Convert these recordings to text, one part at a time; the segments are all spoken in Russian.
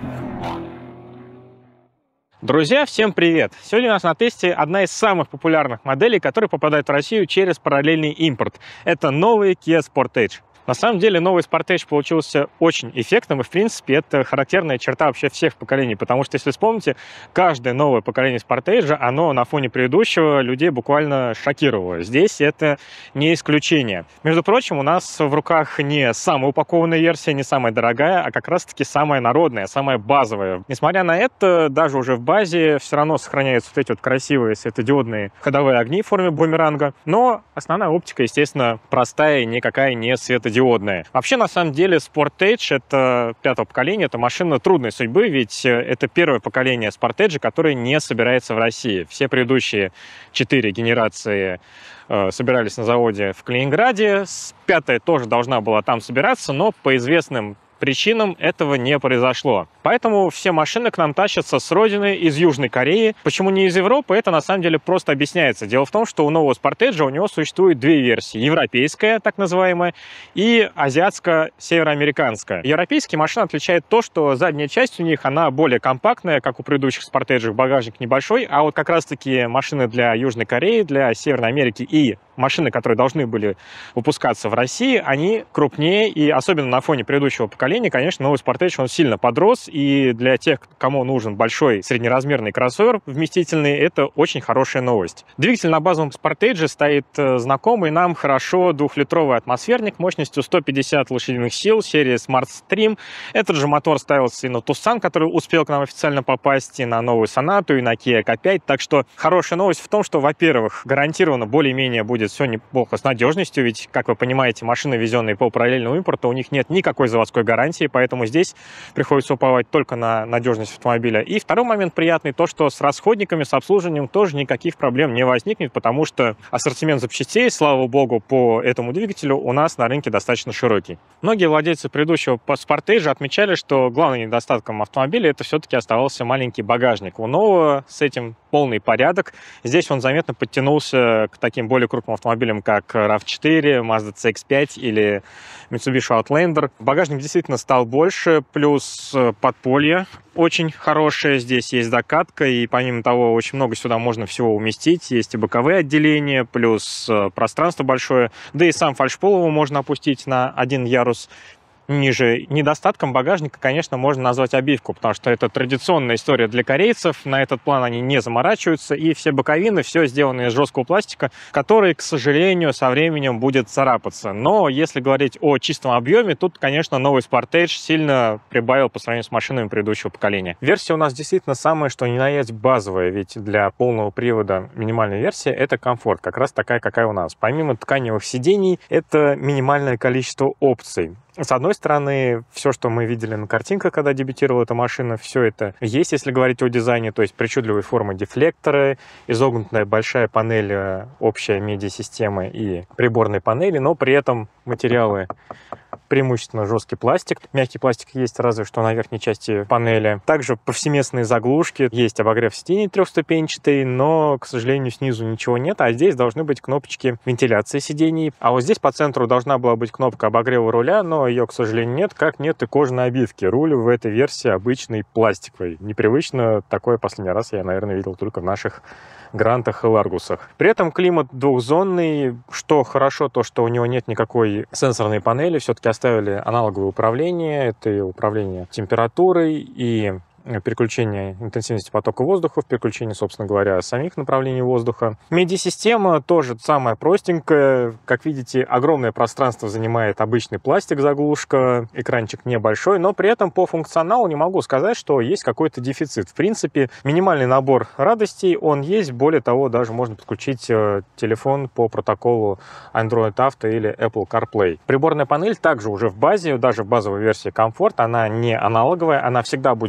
Друзья, всем привет! Сегодня у нас на тесте одна из самых популярных моделей, которые попадают в Россию через параллельный импорт. Это новый Kia Sportage. На самом деле новый Sportage получился очень эффектным, и в принципе это характерная черта вообще всех поколений, потому что, если вспомните, каждое новое поколение Sportage, оно на фоне предыдущего людей буквально шокировало. Здесь это не исключение. Между прочим, у нас в руках не самая упакованная версия, не самая дорогая, а как раз-таки самая народная, самая базовая. Несмотря на это, даже уже в базе все равно сохраняются вот эти вот красивые светодиодные ходовые огни в форме бумеранга, но основная оптика, естественно, простая, никакая не светодиодная. Вообще, на самом деле, Sportage — это пятого поколения, это машина трудной судьбы, ведь это первое поколение Sportage, которое не собирается в России. Все предыдущие 4 генерации собирались на заводе в Калининграде, пятая тоже должна была там собираться, но по известным причинам этого не произошло. Поэтому все машины к нам тащатся с родины, из Южной Кореи. Почему не из Европы, это на самом деле просто объясняется. Дело в том, что у нового Sportage у него существует две версии. Европейская, так называемая, и азиатско-североамериканская. Европейские машины отличает то, что задняя часть у них, она более компактная, как у предыдущих Sportage, багажник небольшой, а вот как раз-таки машины для Южной Кореи, для Северной Америки и машины, которые должны были выпускаться в России, они крупнее, и особенно на фоне предыдущего поколения, конечно, новый Sportage, он сильно подрос, и для тех, кому нужен большой среднеразмерный кроссовер вместительный, это очень хорошая новость. Двигатель на базовом Sportage стоит знакомый нам хорошо, 2-литровый атмосферник мощностью 150 лошадиных сил серии Smart Stream. Этот же мотор ставился и на Tucson, который успел к нам официально попасть, и на новую Sonata, и на Kia K5, так что хорошая новость в том, что, во-первых, гарантированно более-менее будет все неплохо с надежностью, ведь, как вы понимаете, машины, везенные по параллельному импорту, у них нет никакой заводской гарантии, поэтому здесь приходится уповать только на надежность автомобиля. И второй момент приятный, то, что с расходниками, с обслуживанием тоже никаких проблем не возникнет, потому что ассортимент запчастей, слава богу, по этому двигателю у нас на рынке достаточно широкий. Многие владельцы предыдущего Sportage отмечали, что главным недостатком автомобиля это все-таки оставался маленький багажник. У нового с этим полный порядок. Здесь он заметно подтянулся к таким более крупным автомобилям, как RAV4, Mazda CX-5 или Mitsubishi Outlander. Багажник действительно стал больше, плюс подполье очень хорошее. Здесь есть докатка, и помимо того, очень много сюда можно всего уместить. Есть и боковые отделения, плюс пространство большое. Да и сам фальшпол его можно опустить на один ярус ниже. Недостатком багажника, конечно, можно назвать обивку, потому что это традиционная история для корейцев. На этот план они не заморачиваются, и все боковины, все сделано из жесткого пластика, который, к сожалению, со временем будет царапаться. Но если говорить о чистом объеме, тут, конечно, новый Sportage сильно прибавил по сравнению с машинами предыдущего поколения. Версия у нас действительно самая, что ни на есть, базовая, ведь для полного привода минимальная версия — это комфорт, как раз такая, какая у нас. Помимо тканевых сидений, это минимальное количество опций. С одной стороны, все, что мы видели на картинках, когда дебютировала эта машина, все это есть, если говорить о дизайне, то есть причудливые формы дефлекторы, изогнутая большая панель общей медиасистемы и приборной панели, но при этом материалы преимущественно жесткий пластик. Мягкий пластик есть разве что на верхней части панели. Также повсеместные заглушки. Есть обогрев сидений трехступенчатый, но, к сожалению, снизу ничего нет. А здесь должны быть кнопочки вентиляции сидений. А вот здесь по центру должна была быть кнопка обогрева руля, но ее, к сожалению, нет. Как нет и кожаной обивки. Руль в этой версии обычный пластиковый. Непривычно. Такое последний раз я, наверное, видел только в наших Грантах и Ларгусах. При этом климат двухзонный. Что хорошо, то, что у него нет никакой сенсорной панели. Все-таки оставили аналоговое управление. Это и управление температурой, и переключение интенсивности потока воздуха, в переключении, собственно говоря, самих направлений воздуха. Медиасистема тоже самая простенькая. Как видите, огромное пространство занимает обычный пластик, заглушка, экранчик небольшой, но при этом по функционалу не могу сказать, что есть какой-то дефицит. В принципе, минимальный набор радостей, он есть. Более того, даже можно подключить телефон по протоколу Android Auto или Apple CarPlay. Приборная панель также уже в базе, даже в базовой версии комфорт, она не аналоговая, она всегда будет виртуальной,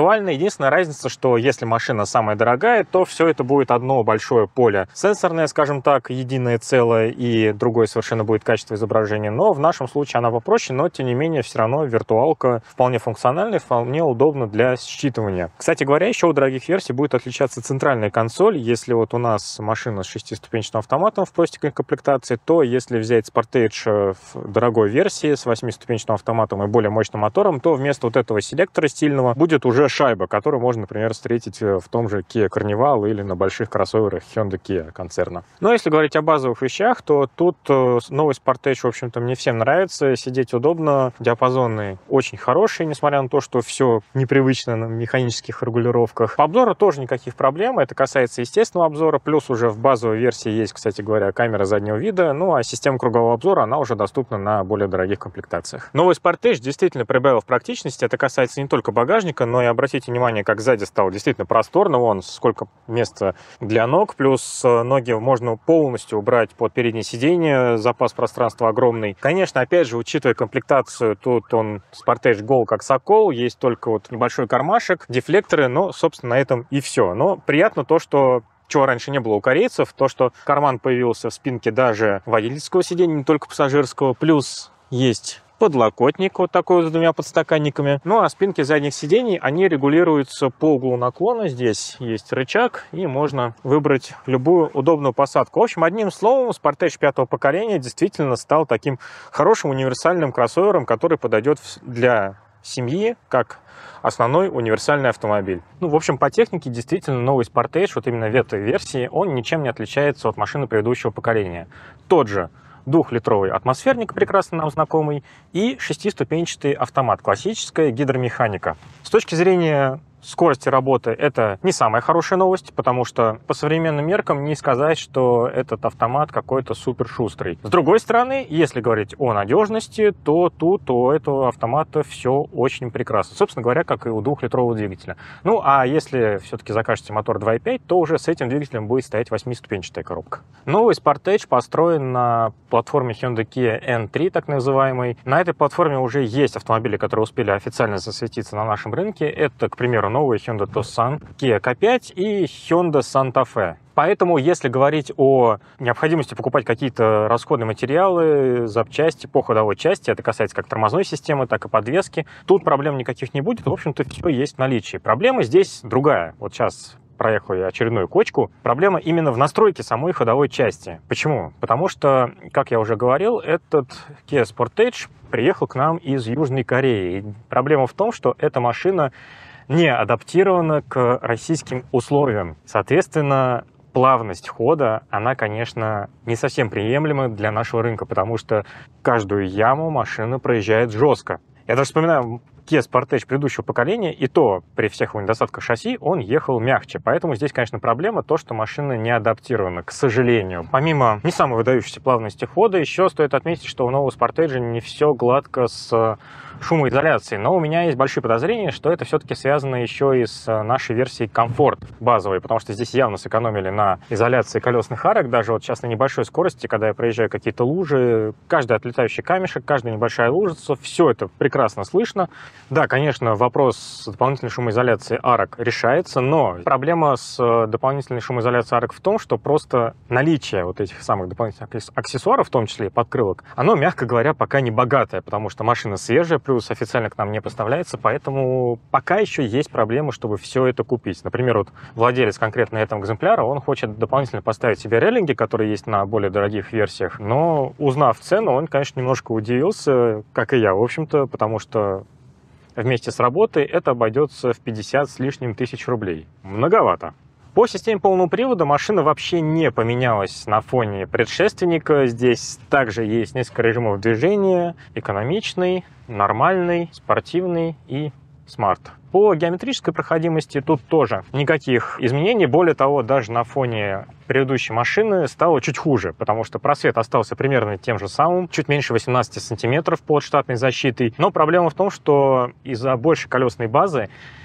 актуально. Единственная разница, что если машина самая дорогая, то все это будет одно большое поле сенсорное, скажем так, единое целое, и другое совершенно будет качество изображения. Но в нашем случае она попроще, но тем не менее все равно виртуалка вполне функциональная, вполне удобна для считывания. Кстати говоря, еще у дорогих версий будет отличаться центральная консоль. Если вот у нас машина с 6-ступенчатым автоматом в простенькой комплектации, то если взять Sportage в дорогой версии с 8-ступенчатым автоматом и более мощным мотором, то вместо вот этого селектора стильного будет уже шайба, которую можно, например, встретить в том же Kia Carnival или на больших кроссоверах Hyundai Kia концерна. Но если говорить о базовых вещах, то тут новый Sportage, в общем-то, мне всем нравится. Сидеть удобно, диапазоны очень хорошие, несмотря на то, что все непривычно на механических регулировках. По обзору тоже никаких проблем. Это касается естественного обзора. Плюс уже в базовой версии есть, кстати говоря, камера заднего вида. Ну а система кругового обзора, она уже доступна на более дорогих комплектациях. Новый Sportage действительно прибавил в практичности. Это касается не только багажника, но и обратите внимание, как сзади стало действительно просторно. Вон сколько места для ног. Плюс ноги можно полностью убрать под переднее сиденье. Запас пространства огромный. Конечно, опять же, учитывая комплектацию, тут он Sportage гол как сокол. Есть только вот небольшой кармашек, дефлекторы, но, собственно, на этом и все. Но приятно то, что чего раньше не было у корейцев, то, что карман появился в спинке даже водительского сиденья, не только пассажирского. Плюс есть подлокотник вот такой вот с двумя подстаканниками. Ну а спинки задних сидений, они регулируются по углу наклона. Здесь есть рычаг, и можно выбрать любую удобную посадку. В общем, одним словом, Sportage 5-го поколения действительно стал таким хорошим универсальным кроссовером, который подойдет для семьи как основной универсальный автомобиль. Ну, в общем, по технике действительно новый Sportage, вот именно в этой версии, он ничем не отличается от машины предыдущего поколения. Тот же 2-литровый атмосферник, прекрасно нам знакомый, и 6-ступенчатый автомат, классическая гидромеханика. С точки зрения скорости работы это не самая хорошая новость, потому что по современным меркам не сказать, что этот автомат какой-то супер шустрый. С другой стороны, если говорить о надежности, то тут у этого автомата все очень прекрасно. Собственно говоря, как и у 2-литрового двигателя. Ну, а если все-таки закажете мотор 2.5, то уже с этим двигателем будет стоять 8-ступенчатая коробка. Новый Sportage построен на платформе Hyundai Kia N3, так называемой. На этой платформе уже есть автомобили, которые успели официально засветиться на нашем рынке. Это, к примеру, новый Hyundai Tucson, Kia K5 и Hyundai Santa Fe. Поэтому, если говорить о необходимости покупать какие-то расходные материалы, запчасти по ходовой части, это касается как тормозной системы, так и подвески, тут проблем никаких не будет. В общем-то, все есть в наличии. Проблема здесь другая. Вот сейчас проехал я очередную кочку. Проблема именно в настройке самой ходовой части. Почему? Потому что, как я уже говорил, этот Kia Sportage приехал к нам из Южной Кореи. И проблема в том, что эта машина не адаптирована к российским условиям. Соответственно, плавность хода, она, конечно, не совсем приемлема для нашего рынка, потому что каждую яму машина проезжает жестко. Я даже вспоминаю Kia Sportage предыдущего поколения, и то при всех его недостатках шасси он ехал мягче. Поэтому здесь, конечно, проблема то, что машина не адаптирована, к сожалению. Помимо не самой выдающейся плавности хода, еще стоит отметить, что у нового Sportage не все гладко с шумоизоляцией. Но у меня есть большие подозрения, что это все-таки связано еще и с нашей версией комфорт базовой, потому что здесь явно сэкономили на изоляции колесных арок. Даже вот сейчас на небольшой скорости, когда я проезжаю какие-то лужи, каждый отлетающий камешек, каждая небольшая лужица, все это прекрасно слышно. Да, конечно, вопрос дополнительной шумоизоляции арок решается, но проблема с дополнительной шумоизоляцией арок в том, что просто наличие вот этих самых дополнительных аксессуаров, в том числе и подкрылок, оно, мягко говоря, пока не богатое, потому что машина свежая, плюс официально к нам не поставляется, поэтому пока еще есть проблемы, чтобы все это купить. Например, вот владелец конкретно этого экземпляра, он хочет дополнительно поставить себе рейлинги, которые есть на более дорогих версиях, но узнав цену, он, конечно, немножко удивился, как и я, в общем-то, потому что вместе с работой это обойдется в 50 с лишним тысяч рублей. Многовато. По системе полного привода машина вообще не поменялась на фоне предшественника. Здесь также есть несколько режимов движения: экономичный, нормальный, спортивный и смарт. По геометрической проходимости тут тоже никаких изменений. Более того, даже на фоне предыдущей машины стало чуть хуже, потому что просвет остался примерно тем же самым, чуть меньше 18 сантиметров под штатной защитой. Но проблема в том, что из-за большей колесной базы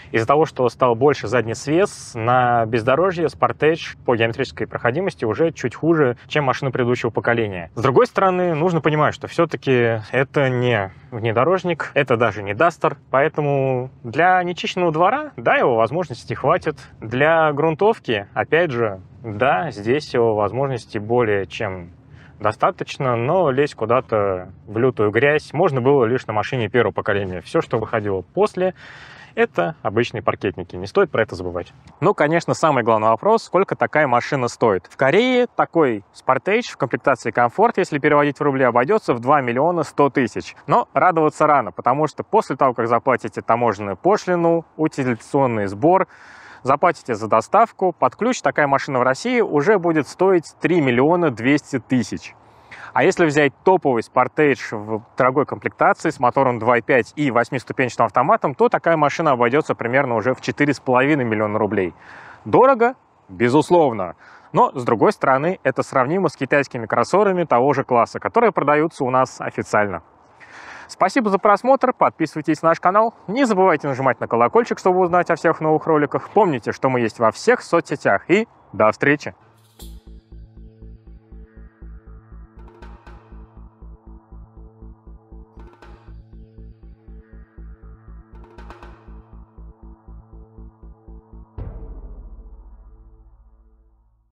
Из-за того, что стал больше задний свес, на бездорожье Sportage по геометрической проходимости уже чуть хуже, чем машины предыдущего поколения. С другой стороны, нужно понимать, что все-таки это не внедорожник, это даже не Duster, поэтому для нечищенного двора, да, его возможностей хватит. Для грунтовки, опять же, да, здесь его возможностей более чем достаточно, но лезть куда-то в лютую грязь можно было лишь на машине первого поколения. Все, что выходило после, это обычные паркетники. Не стоит про это забывать. Ну, конечно, самый главный вопрос, сколько такая машина стоит. В Корее такой Sportage в комплектации комфорт, если переводить в рубли, обойдется в 2 миллиона 100 тысяч. Но радоваться рано, потому что после того, как заплатите таможенную пошлину, утилизационный сбор, заплатите за доставку, под ключ такая машина в России уже будет стоить 3 миллиона 200 тысяч. А если взять топовый Sportage в дорогой комплектации с мотором 2.5 и 8-ступенчатым автоматом, то такая машина обойдется примерно уже в 4,5 миллиона рублей. Дорого? Безусловно. Но, с другой стороны, это сравнимо с китайскими кроссоверами того же класса, которые продаются у нас официально. Спасибо за просмотр, подписывайтесь на наш канал, не забывайте нажимать на колокольчик, чтобы узнать о всех новых роликах. Помните, что мы есть во всех соцсетях, и до встречи!